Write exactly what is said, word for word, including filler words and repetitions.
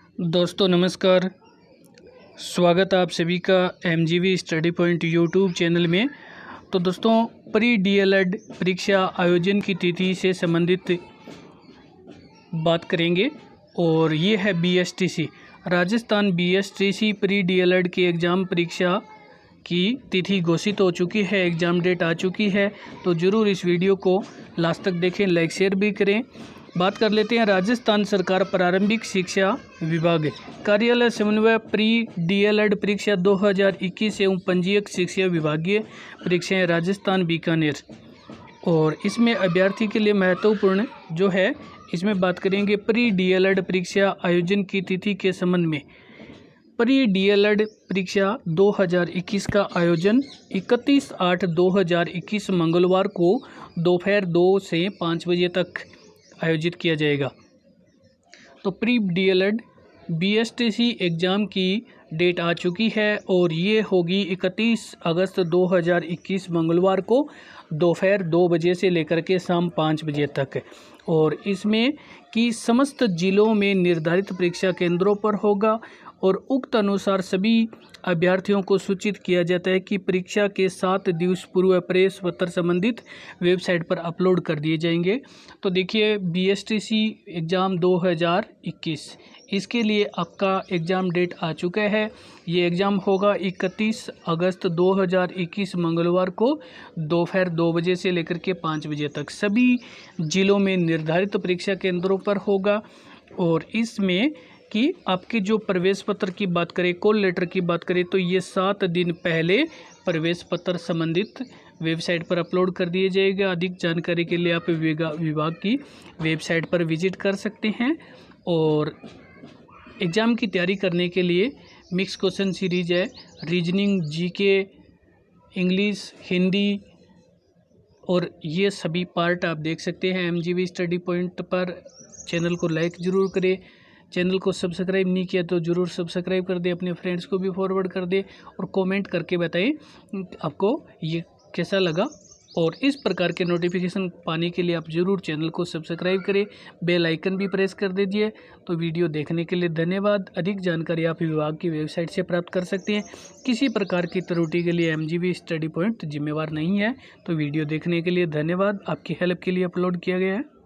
दोस्तों नमस्कार। स्वागत है आप सभी का M G V study point YouTube channel में। तो दोस्तों, प्री डी एल एड परीक्षा आयोजन की तिथि से संबंधित बात करेंगे और ये है B S T C Rajasthan B S T C pre D El Ed की एग्ज़ाम परीक्षा की तिथि घोषित हो चुकी है, एग्ज़ाम डेट आ चुकी है। तो ज़रूर इस वीडियो को लास्ट तक देखें, लाइक शेयर भी करें। बात कर लेते हैं राजस्थान सरकार प्रारंभिक शिक्षा विभाग कार्यालय समन्वय प्री डी एल एड परीक्षा दो हज़ार इक्कीस एवं पंजीयक शिक्षा विभागीय परीक्षाएं राजस्थान बीकानेर। और इसमें अभ्यर्थी के लिए महत्वपूर्ण जो है, इसमें बात करेंगे प्री डी एल एड परीक्षा आयोजन की तिथि के संबंध में। प्री डी एल एड परीक्षा दो हज़ार इक्कीस का आयोजन इकतीस आठ दो हज़ार इक्कीस मंगलवार को दोपहर दो से पाँच बजे तक आयोजित किया जाएगा। तो pre D El Ed B S T C exam की डेट आ चुकी है और ये होगी इकतीस अगस्त दो हज़ार इक्कीस मंगलवार को दोपहर दो बजे से लेकर के शाम पाँच बजे तक। और इसमें कि समस्त जिलों में निर्धारित परीक्षा केंद्रों पर होगा और उक्त अनुसार सभी अभ्यर्थियों को सूचित किया जाता है कि परीक्षा के सात दिवस पूर्व प्रवेश पत्र संबंधित वेबसाइट पर अपलोड कर दिए जाएंगे। तो देखिए, B S T C exam दो हज़ार इक्कीस, इसके लिए आपका एग्ज़ाम डेट आ चुका है। ये एग्ज़ाम होगा इकतीस अगस्त दो हज़ार इक्कीस मंगलवार को दोपहर दो बजे से लेकर के पाँच बजे तक सभी जिलों में निर्धारित परीक्षा केंद्रों पर होगा। और इसमें कि आपके जो प्रवेश पत्र की बात करें, कॉल लेटर की बात करें, तो ये सात दिन पहले प्रवेश पत्र संबंधित वेबसाइट पर अपलोड कर दिए जाएगा। अधिक जानकारी के लिए आप विभाग की वेबसाइट पर विजिट कर सकते हैं। और एग्ज़ाम की तैयारी करने के लिए मिक्स क्वेश्चन सीरीज है, reasoning, G K, English, Hindi, और ये सभी पार्ट आप देख सकते हैं M G V study point पर। चैनल को लाइक ज़रूर करें, चैनल को सब्सक्राइब नहीं किया तो ज़रूर सब्सक्राइब कर दें, अपने फ्रेंड्स को भी फॉरवर्ड कर दें और कमेंट करके बताएं आपको ये कैसा लगा। और इस प्रकार के नोटिफिकेशन पाने के लिए आप ज़रूर चैनल को सब्सक्राइब करें, बेल आइकन भी प्रेस कर दीजिए। तो वीडियो देखने के लिए धन्यवाद। अधिक जानकारी आप विभाग की वेबसाइट से प्राप्त कर सकते हैं। किसी प्रकार की त्रुटि के लिए M G V study point जिम्मेवार नहीं है। तो वीडियो देखने के लिए धन्यवाद। आपकी हेल्प के लिए अपलोड किया गया है।